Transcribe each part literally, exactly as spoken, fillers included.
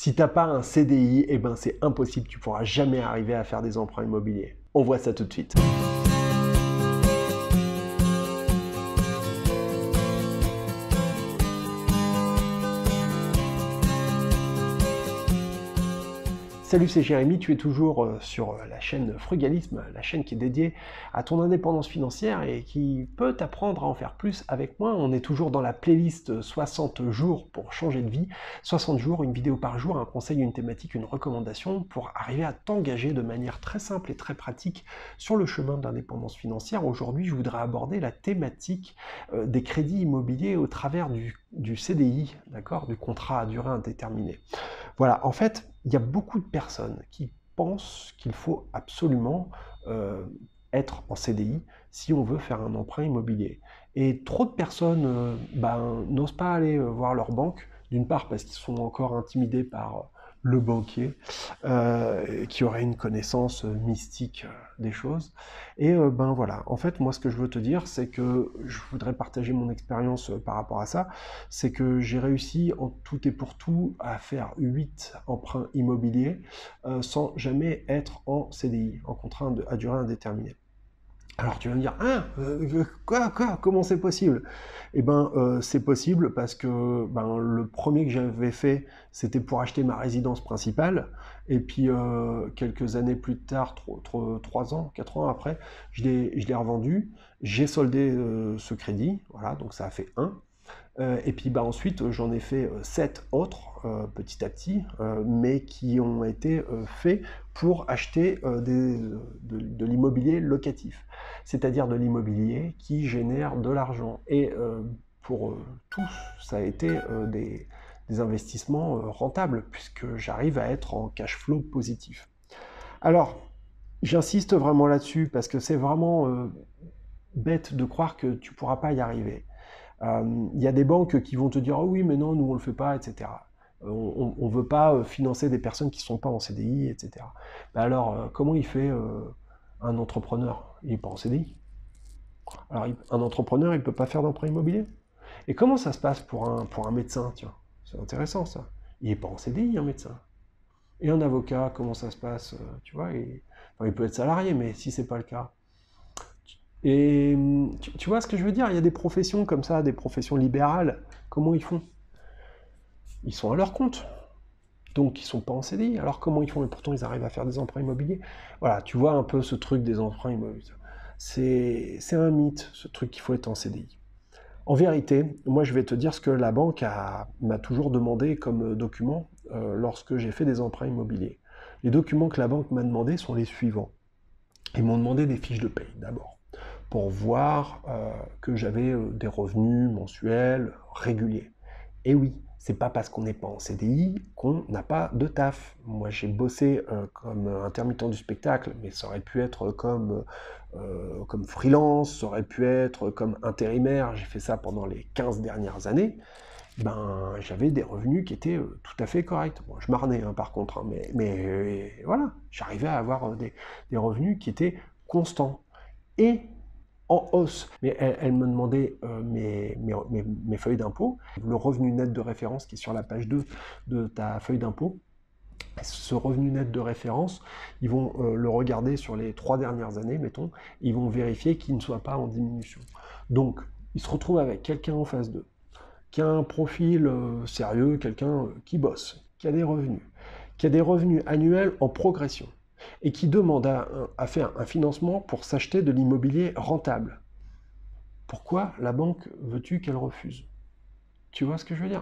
Si tu n'as pas un C D I, eh ben c'est impossible, tu ne pourras jamais arriver à faire des emprunts immobiliers. On voit ça tout de suite. Salut, c'est Jérémy, tu es toujours sur la chaîne Frugalisme, la chaîne qui est dédiée à ton indépendance financière et qui peut t'apprendre à en faire plus avec moi. On est toujours dans la playlist soixante jours pour changer de vie. soixante jours, une vidéo par jour, un conseil, une thématique, une recommandation pour arriver à t'engager de manière très simple et très pratique sur le chemin de l'indépendance financière. Aujourd'hui, je voudrais aborder la thématique des crédits immobiliers au travers du, du C D I, d'accord, du contrat à durée indéterminée. Voilà, en fait, il y a beaucoup de personnes qui pensent qu'il faut absolument euh, être en C D I si on veut faire un emprunt immobilier. Et trop de personnes euh, ben, n'osent pas aller voir leur banque, d'une part parce qu'ils sont encore intimidés par le banquier, euh, qui aurait une connaissance mystique des choses. Et euh, ben voilà, en fait, moi ce que je veux te dire, c'est que je voudrais partager mon expérience par rapport à ça, c'est que j'ai réussi en tout et pour tout à faire huit emprunts immobiliers euh, sans jamais être en C D I, en contrat à durée indéterminée. Alors tu vas me dire, hein, euh, quoi, quoi, comment c'est possible? Eh ben, euh, c'est possible parce que ben, le premier que j'avais fait, c'était pour acheter ma résidence principale, et puis euh, quelques années plus tard, trois ans, quatre ans après, je l'ai revendu, j'ai soldé euh, ce crédit, voilà, donc ça a fait un. Euh, et puis bah, ensuite, j'en ai fait euh, sept autres, euh, petit à petit, euh, mais qui ont été euh, faits pour acheter euh, des, de, de l'immobilier locatif, c'est-à-dire de l'immobilier qui génère de l'argent. Et euh, pour euh, tous, ça a été euh, des, des investissements euh, rentables, puisque j'arrive à être en cash flow positif. Alors, j'insiste vraiment là-dessus, parce que c'est vraiment euh, bête de croire que tu ne pourras pas y arriver. Il euh, y a des banques qui vont te dire « Oh oui, mais non, nous on ne le fait pas, et cetera. Euh, on ne veut pas financer des personnes qui ne sont pas en C D I, et cetera » Ben alors, euh, comment il fait euh, un entrepreneur? Il n'est pas en C D I. Alors, il, un entrepreneur, il ne peut pas faire d'emprunt immobilier. Et comment ça se passe pour un, pour un médecin? Tiens, c'est intéressant ça. Il n'est pas en C D I, un médecin. Et un avocat, comment ça se passe? Tu vois, il, enfin, il peut être salarié, mais si ce n'est pas le cas. Et tu, tu vois ce que je veux dire? Il y a des professions comme ça, des professions libérales. Comment ils font? Ils sont à leur compte. Donc ils ne sont pas en C D I. Alors comment ils font? Et pourtant ils arrivent à faire des emprunts immobiliers. Voilà, tu vois un peu ce truc des emprunts immobiliers. C'est un mythe, ce truc qu'il faut être en C D I. En vérité, moi je vais te dire ce que la banque m'a toujours demandé comme document euh, lorsque j'ai fait des emprunts immobiliers. Les documents que la banque m'a demandé sont les suivants. Ils m'ont demandé des fiches de paye d'abord, pour voir euh, que j'avais euh, des revenus mensuels réguliers. Et oui, c'est pas parce qu'on n'est pas en C D I qu'on n'a pas de taf. Moi, j'ai bossé euh, comme intermittent du spectacle, mais ça aurait pu être comme, euh, comme freelance, ça aurait pu être comme intérimaire. J'ai fait ça pendant les quinze dernières années. Ben, j'avais des revenus qui étaient euh, tout à fait corrects. Bon, je marnais hein, par contre, hein, mais, mais euh, voilà, j'arrivais à avoir euh, des, des revenus qui étaient constants et en hausse. Mais elle, elle me demandait euh, mes, mes, mes, mes feuilles d'impôt, le revenu net de référence qui est sur la page deux de ta feuille d'impôt. Ce revenu net de référence, ils vont euh, le regarder sur les trois dernières années, mettons, ils vont vérifier qu'il ne soit pas en diminution. Donc, ils se retrouvent avec quelqu'un en face d'eux, qui a un profil euh, sérieux, quelqu'un euh, qui bosse, qui a des revenus, qui a des revenus annuels en progression, et qui demande à, à faire un financement pour s'acheter de l'immobilier rentable. Pourquoi la banque veux-tu qu'elle refuse? Tu vois ce que je veux dire?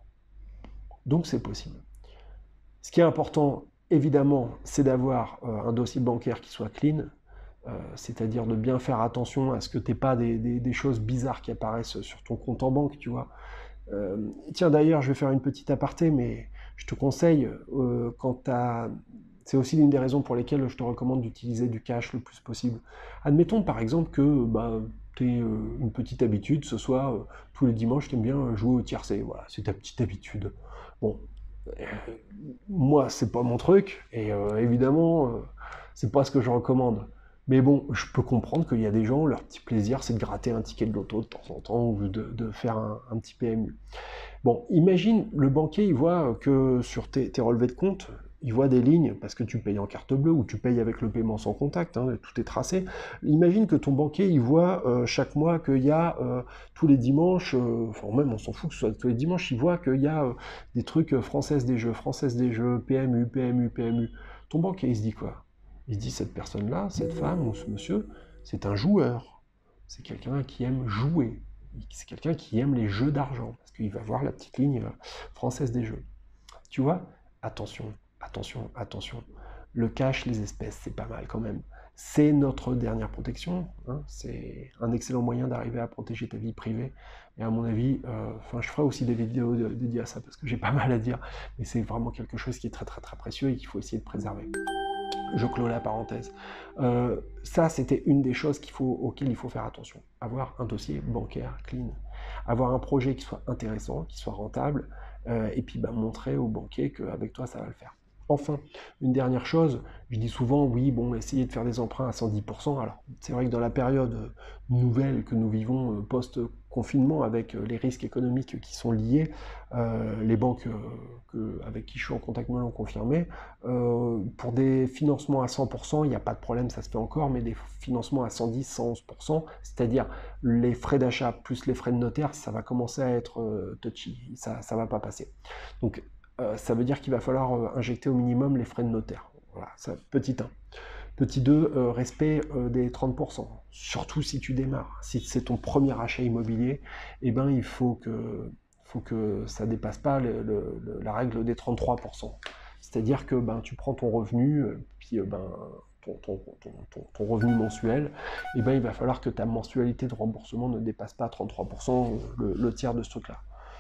Donc c'est possible. Ce qui est important, évidemment, c'est d'avoir euh, un dossier bancaire qui soit clean, euh, c'est-à-dire de bien faire attention à ce que tu n'aies pas des, des, des choses bizarres qui apparaissent sur ton compte en banque, tu vois. Euh, tiens, d'ailleurs, je vais faire une petite aparté, mais je te conseille, euh, quand tu as... C'est aussi l'une des raisons pour lesquelles je te recommande d'utiliser du cash le plus possible. Admettons par exemple que bah, tu aies euh, une petite habitude, ce soit euh, tous les dimanches, tu aimes bien jouer au tiercé. Voilà, c'est ta petite habitude. Bon, euh, moi, c'est pas mon truc, et euh, évidemment, euh, c'est pas ce que je recommande. Mais bon, je peux comprendre qu'il y a des gens, leur petit plaisir, c'est de gratter un ticket de loto de temps en temps, ou de, de faire un, un petit P M U. Bon, imagine, le banquier, il voit que sur tes, tes relevés de compte, il voit des lignes, parce que tu payes en carte bleue, ou tu payes avec le paiement sans contact, hein, tout est tracé. Imagine que ton banquier, il voit euh, chaque mois qu'il y a euh, tous les dimanches, euh, enfin même on s'en fout que ce soit tous les dimanches, il voit qu'il y a euh, des trucs euh, Française des Jeux, Française des Jeux, P M U, P M U, P M U. Ton banquier, il se dit quoi? Il se dit, cette personne-là, cette femme ou ce monsieur, c'est un joueur. C'est quelqu'un qui aime jouer. C'est quelqu'un qui aime les jeux d'argent, parce qu'il va voir la petite ligne euh, Française des Jeux. Tu vois? Attention, attention, attention. Le cash, les espèces, c'est pas mal quand même. C'est notre dernière protection. Hein. C'est un excellent moyen d'arriver à protéger ta vie privée. Et à mon avis, euh, enfin, je ferai aussi des vidéos dédiées à ça, parce que j'ai pas mal à dire. Mais c'est vraiment quelque chose qui est très très très précieux et qu'il faut essayer de préserver. Je clôt la parenthèse. Euh, ça, c'était une des choses qu'il faut, auxquelles il faut faire attention. Avoir un dossier bancaire clean. Avoir un projet qui soit intéressant, qui soit rentable, euh, et puis bah, montrer au banquier qu'avec toi, ça va le faire. Enfin, une dernière chose, je dis souvent, oui, bon, essayez de faire des emprunts à cent dix pour cent. Alors, c'est vrai que dans la période nouvelle que nous vivons post-confinement, avec les risques économiques qui sont liés, euh, les banques euh, que, avec qui je suis en contact me l'ont confirmé, euh, pour des financements à cent pour cent, il n'y a pas de problème, ça se fait encore, mais des financements à cent dix, cent onze pour cent, c'est-à-dire les frais d'achat plus les frais de notaire, ça va commencer à être euh, touchy, ça ne va pas passer. Donc, Euh, ça veut dire qu'il va falloir euh, injecter au minimum les frais de notaire. Voilà, ça, petit un. Petit deux, euh, respect euh, des trente pour cent. Surtout si tu démarres. Si c'est ton premier achat immobilier, eh ben, il faut que, faut que ça ne dépasse pas le, le, le, la règle des trente-trois pour cent. C'est-à-dire que ben, tu prends ton revenu, euh, puis euh, ben, ton, ton, ton, ton, ton revenu mensuel, eh ben, il va falloir que ta mensualité de remboursement ne dépasse pas trente-trois pour cent, le, le tiers de ce truc-là.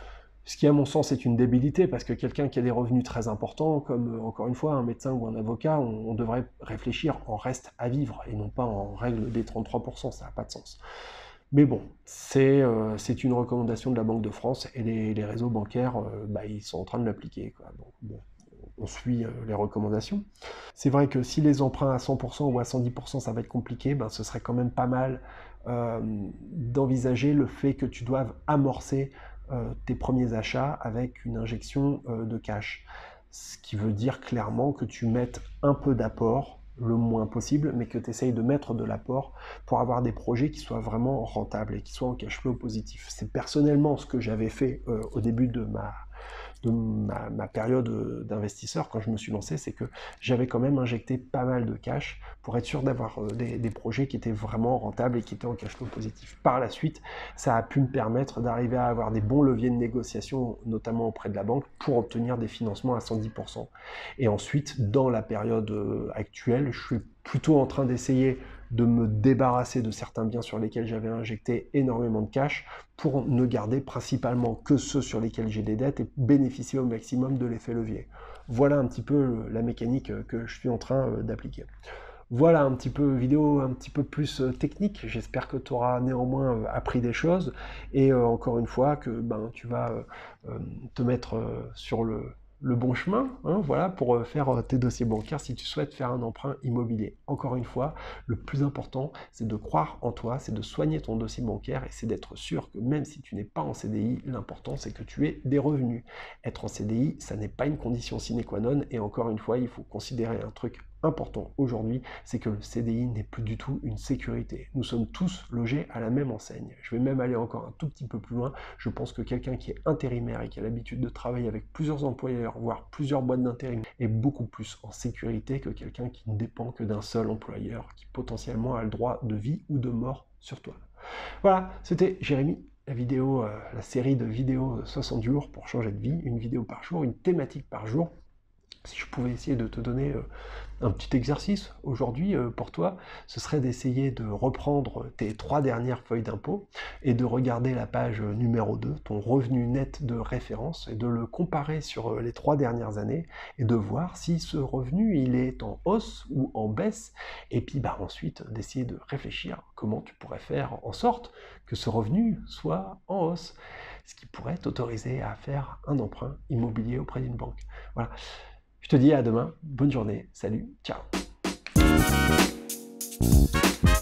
Ce qui, à mon sens, est une débilité, parce que quelqu'un qui a des revenus très importants, comme, encore une fois, un médecin ou un avocat, on, on devrait réfléchir en reste à vivre, et non pas en règle des trente-trois pour cent, ça n'a pas de sens. Mais bon, c'est euh, une recommandation de la Banque de France, et les, les réseaux bancaires, euh, bah, ils sont en train de l'appliquer. Donc, bon, on suit euh, les recommandations. C'est vrai que si les emprunts à cent pour cent ou à cent dix pour cent, ça va être compliqué, ben, ce serait quand même pas mal euh, d'envisager le fait que tu doives amorcer Euh, tes premiers achats avec une injection euh, de cash. Ce qui veut dire clairement que tu mettes un peu d'apport, le moins possible, mais que tu essayes de mettre de l'apport pour avoir des projets qui soient vraiment rentables et qui soient en cash flow positif. C'est personnellement ce que j'avais fait euh, au début de ma, de ma, ma période d'investisseur quand je me suis lancé, c'est que j'avais quand même injecté pas mal de cash pour être sûr d'avoir des, des projets qui étaient vraiment rentables et qui étaient en cash flow positif. Par la suite, ça a pu me permettre d'arriver à avoir des bons leviers de négociation, notamment auprès de la banque, pour obtenir des financements à cent dix pour cent. Et ensuite, dans la période actuelle, je suis plutôt en train d'essayer de me débarrasser de certains biens sur lesquels j'avais injecté énormément de cash pour ne garder principalement que ceux sur lesquels j'ai des dettes et bénéficier au maximum de l'effet levier. Voilà un petit peu la mécanique que je suis en train d'appliquer. Voilà un petit peu vidéo un petit peu plus technique, j'espère que tu auras néanmoins appris des choses et euh, encore une fois que ben, tu vas euh, te mettre sur le le bon chemin, hein, voilà, pour faire tes dossiers bancaires si tu souhaites faire un emprunt immobilier. Encore une fois, le plus important, c'est de croire en toi, c'est de soigner ton dossier bancaire et c'est d'être sûr que même si tu n'es pas en C D I, l'important c'est que tu aies des revenus. Être en C D I, ça n'est pas une condition sine qua non et encore une fois, il faut considérer un truc important aujourd'hui, c'est que le C D I n'est plus du tout une sécurité. Nous sommes tous logés à la même enseigne. Je vais même aller encore un tout petit peu plus loin. Je pense que quelqu'un qui est intérimaire et qui a l'habitude de travailler avec plusieurs employeurs, voire plusieurs boîtes d'intérim, est beaucoup plus en sécurité que quelqu'un qui ne dépend que d'un seul employeur, qui potentiellement a le droit de vie ou de mort sur toi. Voilà, c'était Jérémy. La vidéo, euh, la série de vidéos soixante jours pour changer de vie, une vidéo par jour, une thématique par jour. Si je pouvais essayer de te donner euh, un petit exercice aujourd'hui euh, pour toi, ce serait d'essayer de reprendre tes trois dernières feuilles d'impôt et de regarder la page numéro deux, ton revenu net de référence, et de le comparer sur euh, les trois dernières années et de voir si ce revenu il est en hausse ou en baisse, et puis bah, ensuite d'essayer de réfléchir comment tu pourrais faire en sorte que ce revenu soit en hausse, ce qui pourrait t'autoriser à faire un emprunt immobilier auprès d'une banque. Voilà. Je te dis à demain, bonne journée, salut, ciao.